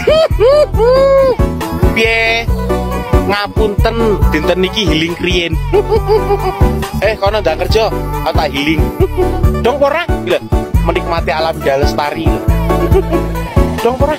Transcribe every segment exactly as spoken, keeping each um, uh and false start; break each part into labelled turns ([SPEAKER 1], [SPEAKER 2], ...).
[SPEAKER 1] Piye? Ngapunten dinten niki healing kriyen. Eh kono ndak kerja, aku tak healing. Dong ora? Gila, menikmati alam Lestari. Dong ora?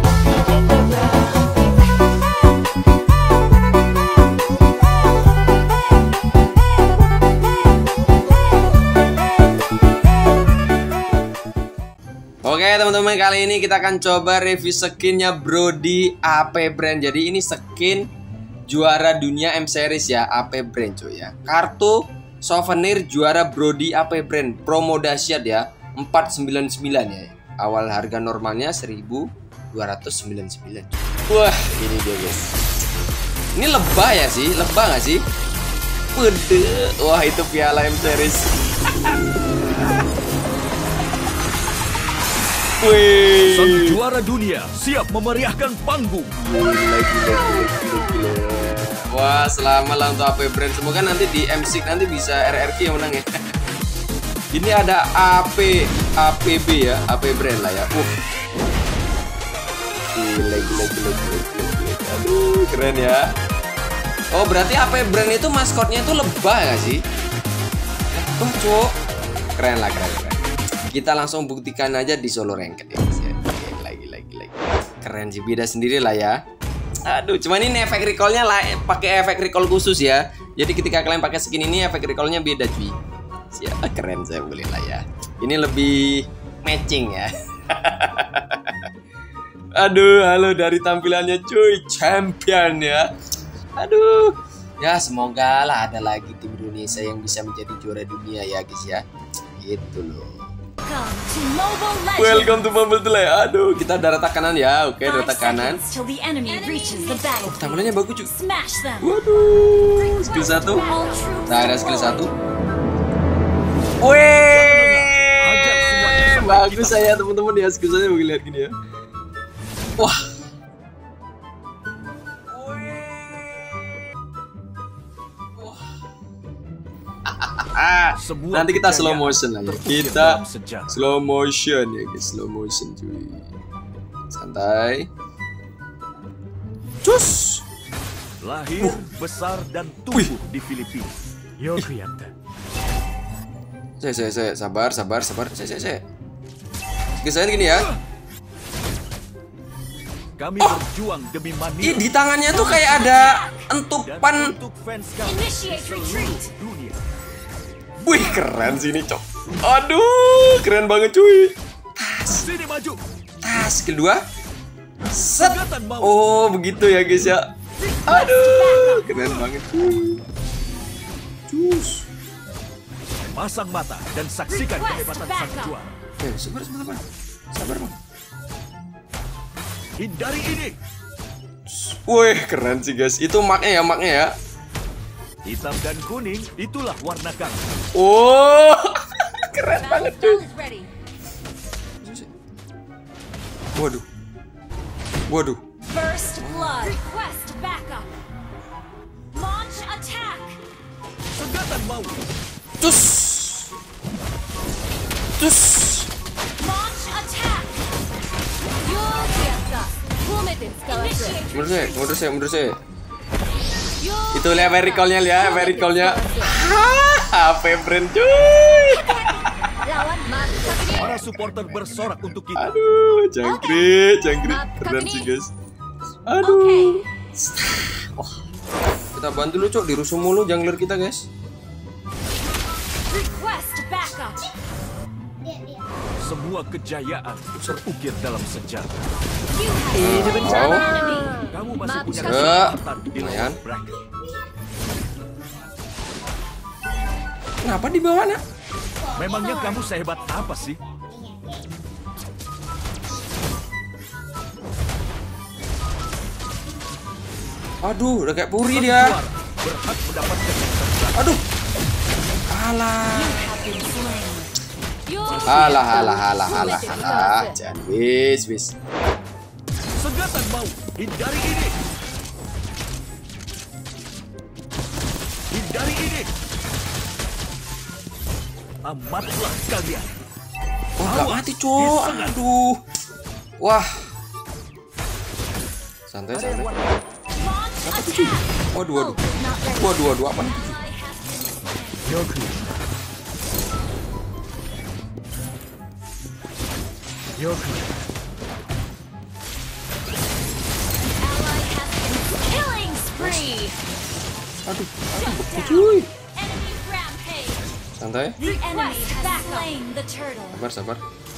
[SPEAKER 2] Oke teman-teman, kali ini kita akan coba review skinnya Brody A P Brand. Jadi ini skin juara dunia M Series ya, A P Brand cuy ya. Kartu souvenir juara Brody A P Brand, promo dahsyat ya, empat ratus sembilan puluh sembilan ya. Awal harga normalnya seribu dua ratus sembilan puluh sembilan. Wah, ini dia guys. Ini lebah ya sih, lebah gak sih? Pede. Wah, itu piala M Series. Wih.
[SPEAKER 3] Sang juara dunia siap memeriahkan panggung.
[SPEAKER 2] Wah, selamat lah untuk A P Brand. Semoga nanti di M S I C nanti bisa R R Q yang menang ya. Ini ada A P A P B ya, A P Brand lah ya. Uh. Gila, gila, gila, gila, gila. Aduh, keren ya. Oh, berarti A P Brand itu maskotnya itu lebah gak sih? Oh, cok. Keren lah, keren, keren. Kita langsung buktikan aja di solo ranked ya guys ya. Lagi lagi lagi. Keren sih, beda sendiri lah ya. Aduh, cuman ini efek recallnya lah, pakai efek recall khusus ya. Jadi ketika kalian pakai skin ini efek recallnya beda cuy. Ya, keren saya boleh lah ya. Ini lebih matching ya. Aduh, halo dari tampilannya cuy, champion ya. Aduh, ya semoga lah ada lagi tim Indonesia yang bisa menjadi juara dunia ya guys ya. Gitu loh. Welcome to Mobile Legends. Aduh, kita darah kanan ya. Oke, darah kanan. Oh, tampilannya bagus cuy. Waduh, skill satu. Nah, ada skill satu. Wih, bagus saya teman-teman ya, skill saya begini lihat gini ya. Wah. Nanti kita slow motion lah ya. Kita slow motion ya guys, slow motion cuy. Santai. Cus.
[SPEAKER 3] Lahir, uh. besar dan tumbuh Wih. di Filipina.
[SPEAKER 2] Saya, saya, saya, sabar, sabar, sabar. Saya, saya, saya. Kesan gini ya.
[SPEAKER 3] Kami oh. berjuang demi Manila.
[SPEAKER 2] Ih, di tangannya tuh kayak ada entupan. Wih, keren sih ini, cok. Aduh, keren banget cuy. Tas.
[SPEAKER 3] Sini maju.
[SPEAKER 2] Tas kedua. Set. Oh, begitu ya guys ya. Aduh, keren banget cuy. Cus.
[SPEAKER 3] Pasang mata dan saksikan kehebatan sang juara.
[SPEAKER 2] Eh, sabar, sabar, sabar. Sabar, Bang.
[SPEAKER 3] Hindari ini.
[SPEAKER 2] Wih, keren sih guys. Itu maknya ya, maknya ya.
[SPEAKER 3] Hitam dan kuning, itulah warna kami.
[SPEAKER 2] Oh, keren banget cuy. Waduh, waduh.
[SPEAKER 4] First blood. Request backup. Launch attack.
[SPEAKER 3] Senjata mau.
[SPEAKER 2] Cus, cus.
[SPEAKER 4] Launch attack.
[SPEAKER 2] Mundur saya, mundur saya, mundur saya. Itu lihat efek recall-nya ya, efek recall-nya. A P Brand cuy.
[SPEAKER 3] Para supporter bersorak untuk kita.
[SPEAKER 2] Aduh, jangkrik, jangkrik. Keren sih guys. Aduh. Wah. Kita bantu lu cok, dirusuh mulu jungler kita guys.
[SPEAKER 3] Semua kejayaan terukir dalam sejarah.
[SPEAKER 2] Ini bencana.
[SPEAKER 3] Kamu masih punya
[SPEAKER 2] kesempatan di luar bracket. Kenapa di bawah nak?
[SPEAKER 3] Memangnya kamu sehebat apa sih?
[SPEAKER 2] Aduh, udah kayak puri dia.
[SPEAKER 3] Berhak mendapatkan.
[SPEAKER 2] Aduh. Alah. Alah, alah, alah, alah, alah. Jangan wis, wis.
[SPEAKER 3] Senjata mau. Hindari ini. Hindari ini. Amatlah kalian.
[SPEAKER 2] Wah, gak mati, cok. Aduh. Wah. Santai, santai.
[SPEAKER 4] Launch
[SPEAKER 2] Apa tuh, cuy?
[SPEAKER 4] attack.
[SPEAKER 2] Waduh, waduh.
[SPEAKER 4] Ult is not ready.
[SPEAKER 2] Waduh, waduh, apa nih?
[SPEAKER 4] Ally has been
[SPEAKER 3] Yoku. Yoku.
[SPEAKER 4] ally has been killing spree.
[SPEAKER 2] Aduh,
[SPEAKER 4] Shut down.
[SPEAKER 2] cuy.
[SPEAKER 4] Enemy rampage.
[SPEAKER 2] Santai.
[SPEAKER 4] The enemy has slain the turtle.
[SPEAKER 2] Sabar, sabar.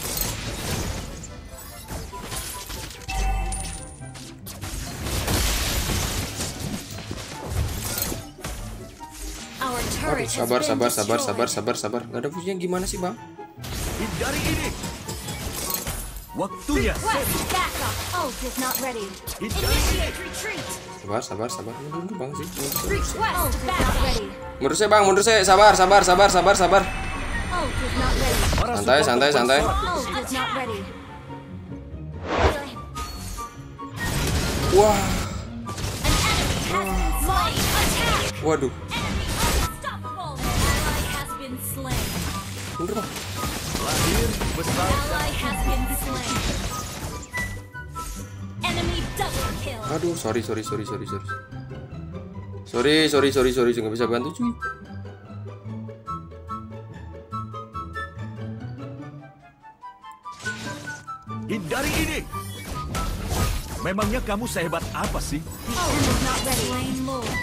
[SPEAKER 4] Our
[SPEAKER 2] Aduh,
[SPEAKER 4] turret has
[SPEAKER 2] sabar,
[SPEAKER 4] been
[SPEAKER 2] sabar, sabar,
[SPEAKER 4] destroyed.
[SPEAKER 2] sabar, sabar, sabar. Gak ada fungsinya gimana sih, Bang?
[SPEAKER 3] Hindari ini. Waktunya.
[SPEAKER 4] Request backup. Ult is not ready. Initiate retreat.
[SPEAKER 2] Sabar, sabar, sabar. Mundur dulu, Bang sih.
[SPEAKER 4] Request ult is not ready.
[SPEAKER 2] Mundur saya, Bang, mundur saya. Sabar, sabar, sabar, sabar, sabar.
[SPEAKER 4] Ult is not ready.
[SPEAKER 3] Para
[SPEAKER 2] Santai,
[SPEAKER 3] supporter
[SPEAKER 2] santai, santai.
[SPEAKER 3] bersorak.
[SPEAKER 4] Ult is not ready.
[SPEAKER 2] Wah,
[SPEAKER 4] An enemy has been slain. Attack.
[SPEAKER 2] waduh.
[SPEAKER 4] Enemy unstoppable. An ally has been slain.
[SPEAKER 2] Mundur, Bang.
[SPEAKER 3] Lahir, besar,
[SPEAKER 4] Ally has been slain. Enemy double kill.
[SPEAKER 2] Aduh, sorry, sorry, sorry, sorry, sorry. Sorry, sorry, sorry, sorry. Nggak bisa bantu, cuy.
[SPEAKER 3] hindari ini. Memangnya kamu sehebat apa sih?
[SPEAKER 4] The enemy is not ready. Slain Lord.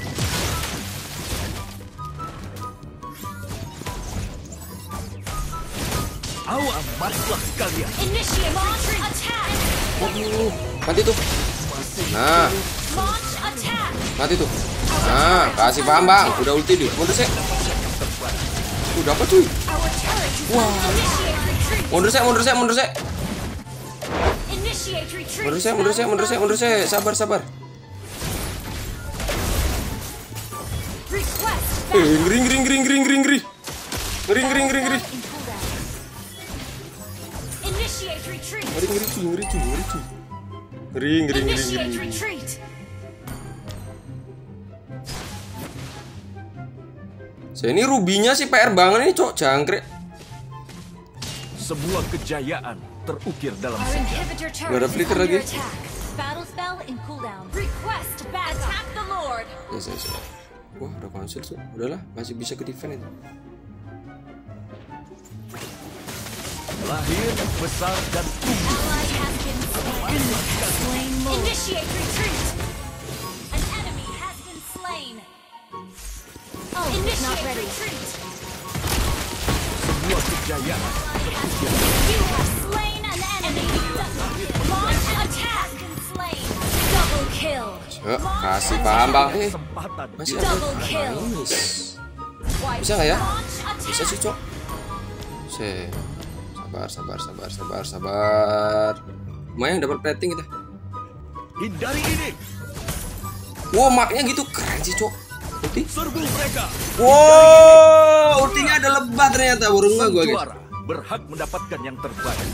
[SPEAKER 3] Amatlah kalian.
[SPEAKER 4] Initiate launch attack.
[SPEAKER 2] Waduh, mati tuh. Nah,
[SPEAKER 4] Launch attack.
[SPEAKER 2] mati tuh. Nah, kasih paham, Bang. Udah ulti dulu. Mundur saya. Udah apa, cuy?
[SPEAKER 4] Our turret is
[SPEAKER 2] Wah.
[SPEAKER 4] initiate retreat.
[SPEAKER 2] Mundur saya, mundur saya, mundur saya.
[SPEAKER 4] Initiate retreat.
[SPEAKER 2] Mundur saya, mundur saya, mundur saya, mundur saya. Sabar, sabar.
[SPEAKER 4] Request
[SPEAKER 2] Eh, ngeri, ngeri, ngeri, ngeri, ngeri, ngeri. Ngeri, ngeri, ngeri, ngeri.
[SPEAKER 4] in cooldown. Initiate retreat.
[SPEAKER 2] Ngeri, ngeri, cuy, ngeri, cuy, ngeri, cuy. Ngeri, ngeri, ngeri,
[SPEAKER 4] Initiate
[SPEAKER 2] ngeri.
[SPEAKER 4] retreat.
[SPEAKER 2] Saya ini rubinya sih P R banget nih, Cok. Jangkrik.
[SPEAKER 3] Sebuah kejayaan terukir dalam
[SPEAKER 4] Our
[SPEAKER 3] sejarah.
[SPEAKER 4] inhibitor
[SPEAKER 2] Gak ada
[SPEAKER 4] turret is
[SPEAKER 2] flicker
[SPEAKER 4] under
[SPEAKER 2] lagi.
[SPEAKER 4] attack. Battle spell in cooldown. Request back. Attack the Lord.
[SPEAKER 2] Ya, saya, saya. Wah, ada konsil tuh. Udahlah, masih bisa ke defend itu.
[SPEAKER 3] Lahir, besar, dan tumbuh.
[SPEAKER 4] Ally has been slain. Slain Lord. Initiate retreat. An enemy has been slain. Oh, initiate retreat.
[SPEAKER 3] Sebuah kejayaan terukir.
[SPEAKER 4] You have slain an enemy. Launch attack. Slain. Double kill.
[SPEAKER 2] Yuk, kasih paham, Bang. Eh,
[SPEAKER 3] Kesempatan
[SPEAKER 2] masih
[SPEAKER 3] di-
[SPEAKER 2] ada.
[SPEAKER 4] Double kill.
[SPEAKER 2] Nice.
[SPEAKER 4] Wipe.
[SPEAKER 2] Bisa nggak ya?
[SPEAKER 4] Launch
[SPEAKER 2] Bisa
[SPEAKER 4] attack.
[SPEAKER 2] sih, Cok. Se. Sabar, sabar, sabar, sabar, sabar. Lumayan dapat plating kita.
[SPEAKER 3] Hindari ini.
[SPEAKER 2] Wow, maknya gitu keren sih, Cok. Ulti.
[SPEAKER 3] Serbu mereka.
[SPEAKER 2] Wow, ultinya ada lebah ternyata. Baru nggak
[SPEAKER 3] Sang
[SPEAKER 2] gua, guys.
[SPEAKER 3] juara berhak mendapatkan yang terbaik.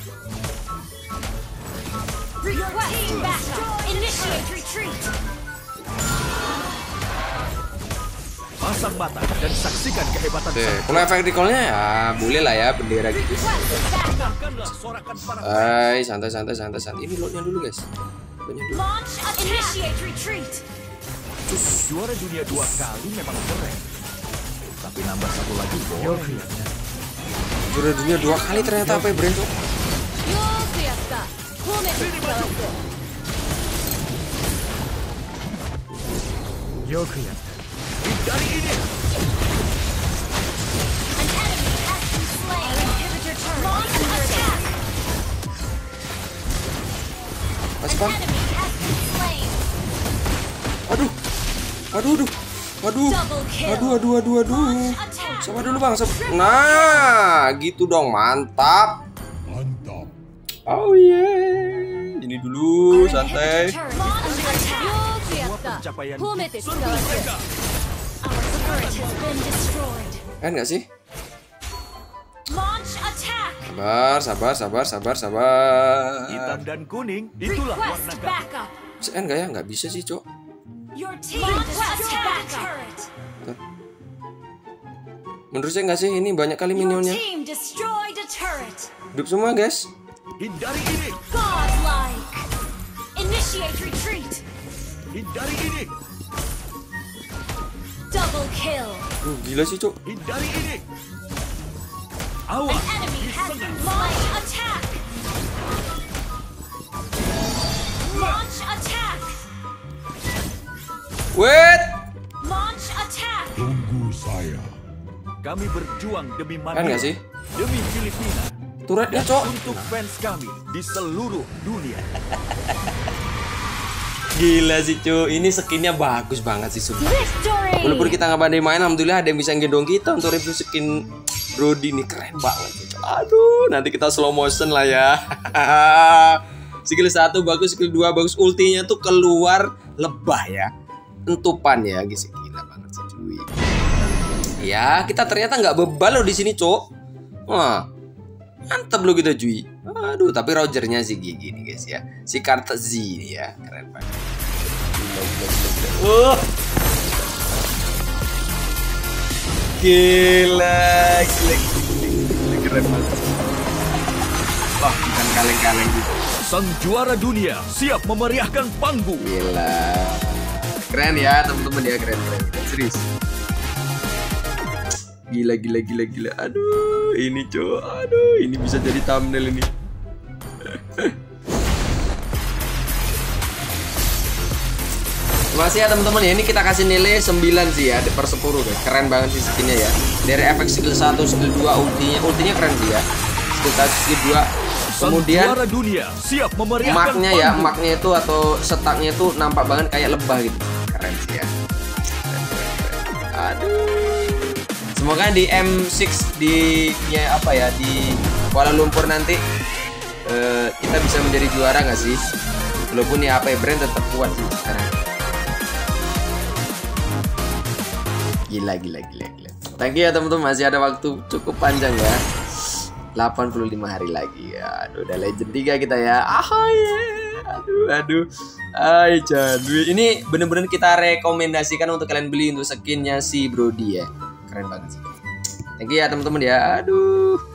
[SPEAKER 4] Request backup. Initiate retreat.
[SPEAKER 3] Pasang mata dan saksikan kehebatan
[SPEAKER 2] Oke,
[SPEAKER 3] sang
[SPEAKER 2] kalau efek recall-nya ya boleh lah ya, bendera gitu.
[SPEAKER 4] Request backup.
[SPEAKER 3] Dengarkanlah sorakan para
[SPEAKER 2] Hai, santai, santai, santai, santai. Ini loadnya dulu, guys. Loadnya dulu.
[SPEAKER 4] Launch attack. Initiate retreat.
[SPEAKER 3] juara dunia dua kali memang keren. Tapi nambah satu lagi boleh.
[SPEAKER 2] Juara dunia dua kali ternyata apa ya, Brand, Cok?
[SPEAKER 3] Hindari ini.
[SPEAKER 4] An enemy has been slain. Our inhibitor turret. Launch attack.
[SPEAKER 2] Masih
[SPEAKER 4] An
[SPEAKER 2] paham?
[SPEAKER 4] enemy has been slain.
[SPEAKER 2] Aduh. Aduh, aduh. Aduh.
[SPEAKER 4] Double kill.
[SPEAKER 2] Aduh, aduh, aduh, aduh.
[SPEAKER 4] Launch attack.
[SPEAKER 2] Sabar dulu, Bang. Sabar. Nah, gitu dong. Mantap.
[SPEAKER 5] Mantap.
[SPEAKER 2] Oh yeah. Ini dulu, santai.
[SPEAKER 4] Turret is under attack.
[SPEAKER 3] Semua pencapaian serbu mereka.
[SPEAKER 4] Our turret has been destroyed.
[SPEAKER 2] Kan nggak sih?
[SPEAKER 4] Launch attack.
[SPEAKER 2] Sabar, sabar, sabar, sabar, sabar.
[SPEAKER 3] Hitam dan kuning, itulah warna
[SPEAKER 4] Request
[SPEAKER 3] kami.
[SPEAKER 4] backup.
[SPEAKER 2] Bisa kan nggak ya? Nggak bisa sih, Cok.
[SPEAKER 4] Your team attack turret.
[SPEAKER 2] Menurut saya nggak sih? Ini banyak kali
[SPEAKER 4] Your
[SPEAKER 2] minionnya.
[SPEAKER 4] team destroyed a turret.
[SPEAKER 2] Hidup semua, guys.
[SPEAKER 3] Hindari ini.
[SPEAKER 4] Godlike. Initiate Initiate retreat.
[SPEAKER 3] Hindari ini.
[SPEAKER 4] Double kill.
[SPEAKER 2] Uh, gila sih, Cuk.
[SPEAKER 3] Hindari ini.
[SPEAKER 4] An
[SPEAKER 3] Awas.
[SPEAKER 4] enemy has been launch attack. Launch attack.
[SPEAKER 2] Wait.
[SPEAKER 4] Launch attack.
[SPEAKER 3] Tunggu saya. Kami berjuang demi
[SPEAKER 2] Kan
[SPEAKER 3] Madura.
[SPEAKER 2] nggak sih?
[SPEAKER 3] Demi Filipina.
[SPEAKER 2] Turretnya, Cok.
[SPEAKER 3] Untuk fans kami di seluruh dunia.
[SPEAKER 2] Gila sih, Cuk. Ini skinnya bagus banget sih, sumpah.
[SPEAKER 4] Victory.
[SPEAKER 2] Walaupun kita nggak pandai main, alhamdulillah ada yang bisa gendong kita untuk review skin Brody ini, keren banget. Aduh, nanti kita slow motion lah ya. Skill satu bagus, skill dua bagus, ultinya tuh keluar lebah ya, entupan ya, guys. Gila banget sih, cuy. Ya, kita ternyata nggak bebal loh di sini, Cok. Wah, mantap loh kita, cuy. Aduh, tapi Rogernya sih gini guys ya, si Karta Z ini ya, keren banget. Uh. Gila, gila, gila, gila, keren banget. Wah, bukan kaleng-kaleng gitu.
[SPEAKER 3] Sang juara dunia siap memeriahkan panggung.
[SPEAKER 2] Gila, keren ya teman-teman ya, keren, keren, keren. Serius. Gila, gila, gila, gila. Aduh, ini cow, aduh, ini bisa jadi thumbnail ini. Masih ya teman-teman ya, ini kita kasih nilai sembilan sih ya per sepuluh guys. Keren banget sih skinnya ya. Dari efek skill satu, skill dua, ultinya, ultinya keren sih ya. Skill satu, skill dua. Kemudian
[SPEAKER 3] juara dunia siap memeriahkan
[SPEAKER 2] maknya ya,
[SPEAKER 3] panggung.
[SPEAKER 2] maknya itu atau setaknya itu nampak banget kayak lebah gitu. Keren sih ya. Keren, keren, keren. Aduh. Semoga di M enam di ya apa ya, di Kuala Lumpur nanti uh, kita bisa menjadi juara nggak sih? Walaupun ya apa ya, brand tetap kuat sih sekarang. Gila, gila, gila, gila. Thank you ya teman-teman, masih ada waktu cukup panjang ya. delapan puluh lima hari lagi ya. Aduh, udah legend tiga kita ya. Ah yeah. Aduh, aduh. Ay, jadul. Ini bener-bener kita rekomendasikan untuk kalian beli untuk skinnya si Brody ya. Keren banget sih. Thank you ya teman-teman ya. Aduh.